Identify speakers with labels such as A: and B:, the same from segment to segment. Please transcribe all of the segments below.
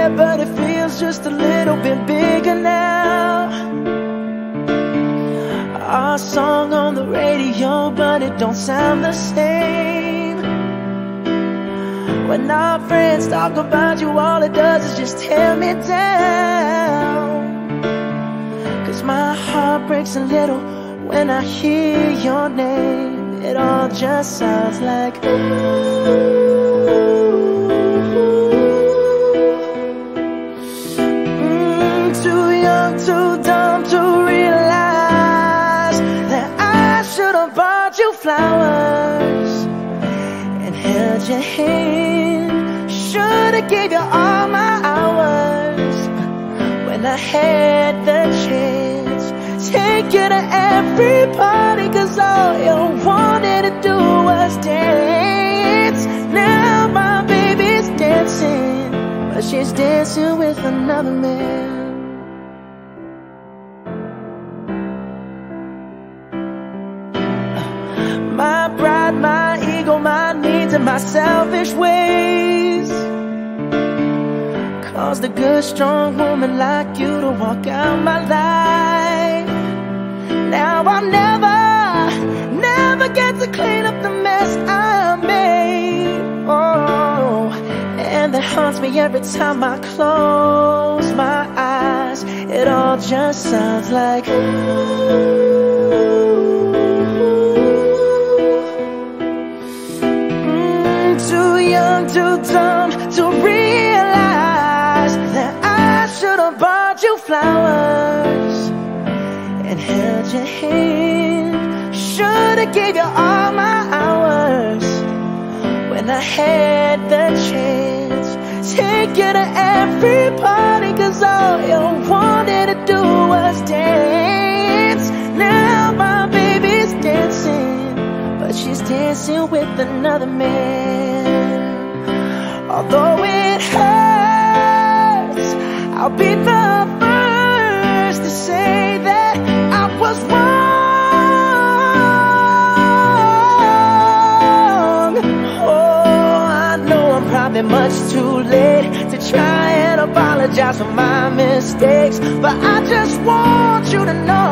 A: yeah, but it feels just a little bit bigger now. Our song on the radio, but it don't sound the same. When our friends talk about you, all it does is just tear me down. 'Cause my heart breaks a little when I hear your name. It all just sounds like ooh. Too young, too dumb to realize that I should have bought you flowers and held your hand. Should have gave you all my hours when I had the chance. Take you to every party, 'cause all you wanted to do was dance. Now my baby's dancing, but she's dancing with another man. My pride, my ego, my needs, and my selfish ways caused a good, strong woman like you to walk out my life. Now I'll never get to clean up the mess I made. Oh, and that haunts me every time I close my eyes. It all just sounds like ooh. Too young, too dumb to realize that I should have bought you flowers and held your hand. Should have gave you all my hours when I had the chance. Take you to every party, 'cause all you wanted to do was dance. Now my baby's dancing, but she's dancing with another man. Although it hurts, I'll be the first to say that I was wrong. Oh, I know I'm probably much too late to try and apologize for my mistakes, but I just want you to know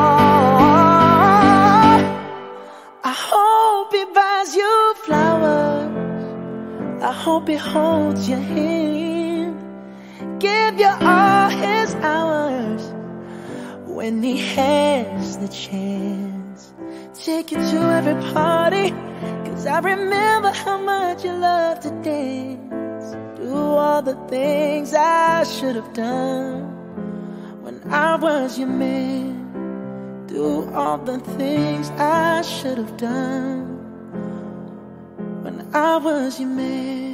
A: I hope he buys you flowers. I hope he holds your hand, give you all his hours when he has the chance. Take you to every party, 'cause I remember how much you love to dance. Do all the things I should have done when I was your man. Do all the things I should have done when I was your man.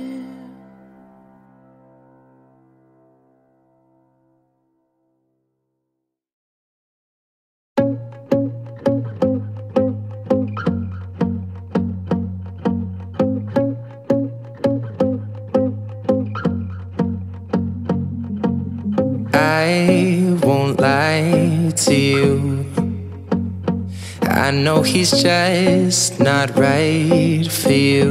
B: I won't lie to you. I know he's just not right for you.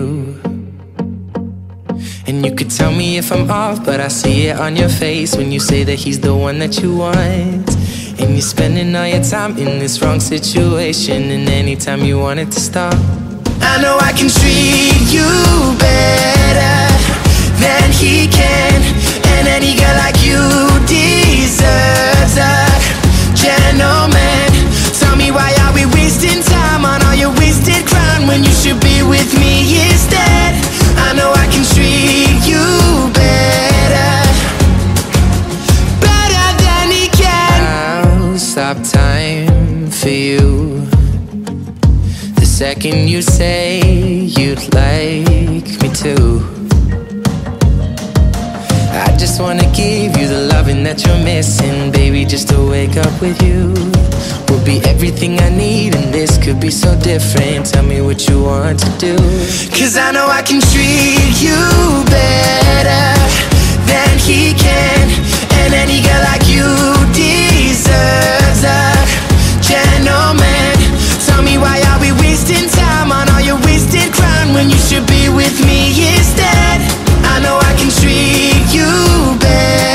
B: And you could tell me if I'm off, but I see it on your face when you say that he's the one that you want. And you're spending all your time in this wrong situation, and anytime you want it to stop. I know I can treat you better than he can, and any girl like you deserves a gentleman. Tell me, why are we wasting time on all your wasted crown when you should be with me instead? I know I can treat you better, better than he can. I'll stop time for you the second you say you'd like me to. I just wanna give you the loving that you're missing, baby. Just to wake up with you will be everything I need, and this could be so different. Tell me what you want to do, 'cause I know I can treat you better than he can, and any girl like you deserves a gentleman. Tell me, why are we wasting time on all your wasted crown when you should be with me instead? I know I can treat you better.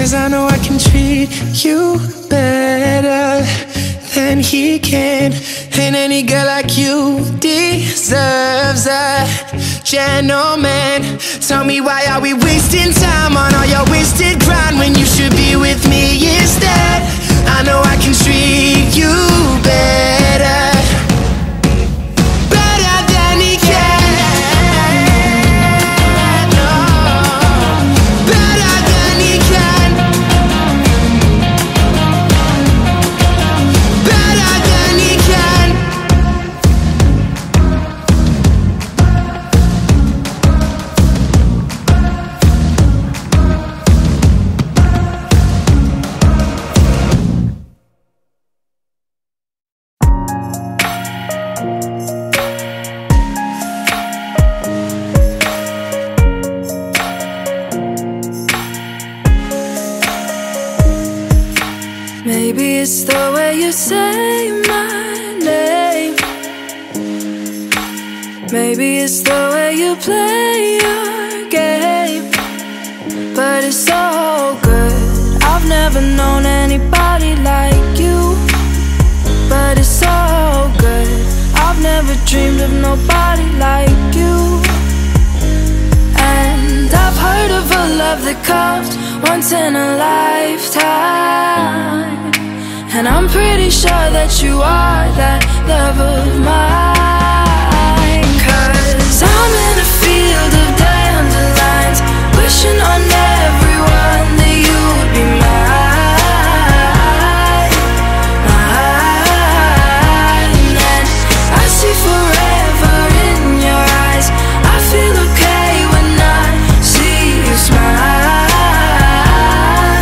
B: 'cause I know I can treat you better than he can. And any girl like you deserves a gentleman. Tell me, why are we wasting time on all your wasted grind when you should be with me instead? I know I can treat you better, better than he can. No, better than he can. Better than he can.
A: Maybe it's the way you say my name. Maybe it's the way you play your game. But it's so good. I've never known anybody like you. But it's so good. I've never dreamed of nobody like you. And I've heard of a love that comes once in a lifetime. And I'm pretty sure that you are that love of mine. 'Cause I'm in a field of dandelions, wishing on everyone that you would be mine, mine. And I see forever in your eyes. I feel okay when I see you smile,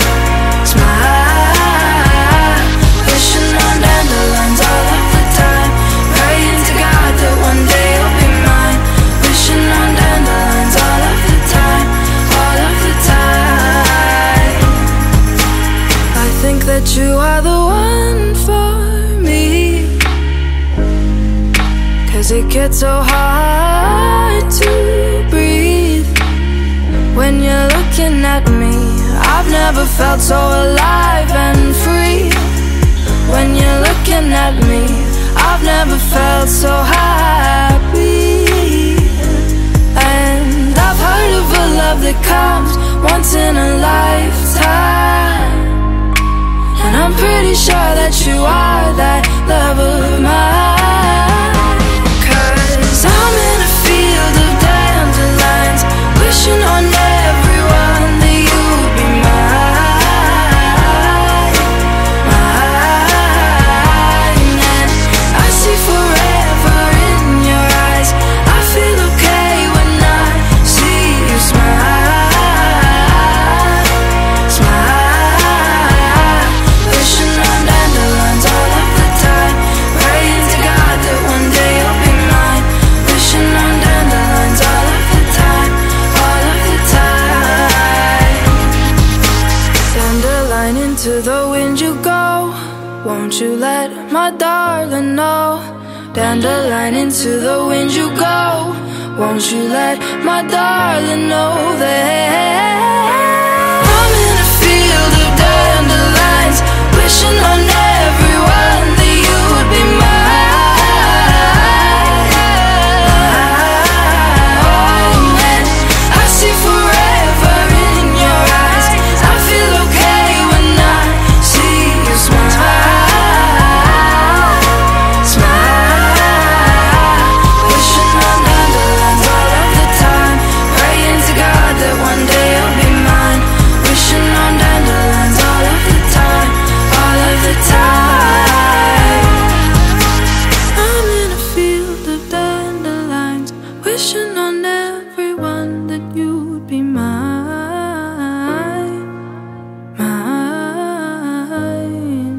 A: smile. Wishing on dandelions all of the time, praying to God that one day you'll be mine. Wishing on dandelions all of the time, all of the time. I think that you are the one for me, 'cause it gets so hard to breathe when you're looking at me. I've never felt so alive and free. When you're looking at me, I've never felt so happy. And I've heard of a love that comes once in a lifetime. And I'm pretty sure that you are that love of mine. 'Cause I'm in a field of dandelions, wishing on everyone that you would be mine, mine. And I see forever in your eyes. I feel okay when I see you smile, smile. Wishing on dandelions all of the time, praying to God that one day you'll be mine. Wishing on dandelions all of the time, all of the time. Dandelion, into the wind you go. Won't you let my darling know? Dandelion, into the wind you go. Won't you let my darling know that I'm in a field of dandelions, wishing on everyone that you would be mine, mine. And I see forever in your eyes. I feel okay when I see you smile, smile. Wishing on dandelions all of the time, praying to God that one day you'll be mine. Wishing on dandelions all of the time, all of the time. I'm in a field of dandelions, wishing on everyone that you'd be mine, mine.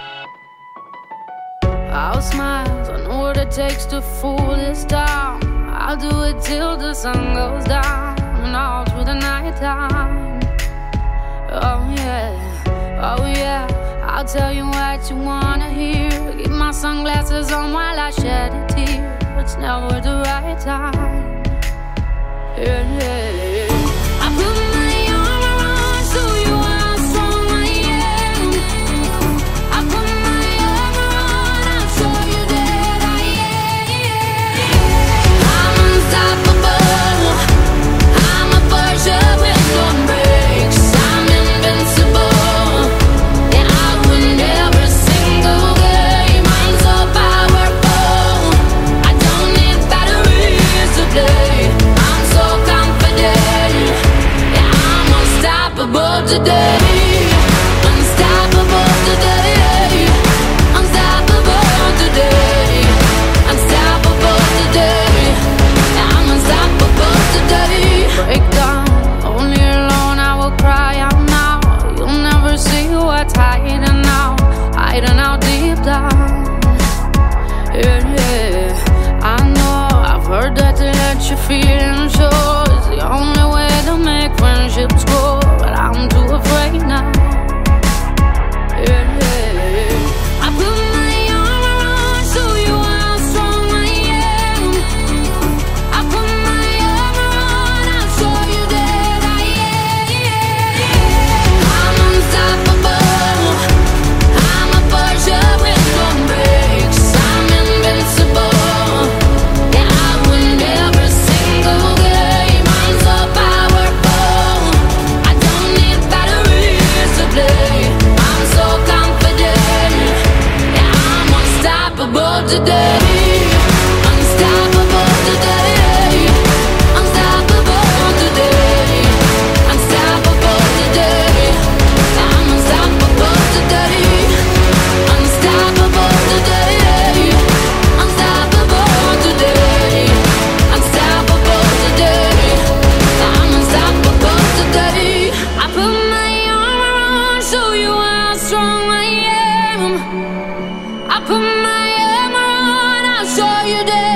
A: I'll smile, I know what it takes to fool this town.
C: I'll do it till the sun goes down and all through the night time. Oh yeah, I'll tell you what you wanna hear. Keep my sunglasses on while I shed a tear. It's never the right time. Yeah. I put my arm around, show you how strong I am. I put my arm around, I'll show you that I am. I'm unstoppable. I'm a Porsche with no brakes. I'm invincible. Yeah, I win every single game. I'm so powerful. I don't need batteries to play. I'm so confident. Yeah, I'm unstoppable today. Unstoppable today. Unstoppable today. Unstoppable today. Yeah, I'm unstoppable today. Break down, only alone I will cry out now. You'll never see what's hiding out deep down. Yeah, I know, I've heard that to let your feelings show is the only way to make friendships grow, but I'm too afraid now. Yeah, I put my arm around, show you how strong I am. I put my arm around, I'll show you that I am. I'm unstoppable. I'm a Porsche with no brakes. I'm invincible. Yeah, I win every single game. I'm so powerful. I don't need batteries to play. I'm so confident. Yeah, I'm unstoppable today. Unstoppable today. Unstoppable today. Unstoppable today. I'm unstoppable today. Unstoppable today. Unstoppable today. Unstoppable today. I'm unstoppable today. I put my arm around, show you how strong I am. I put my arm around, I'll show you that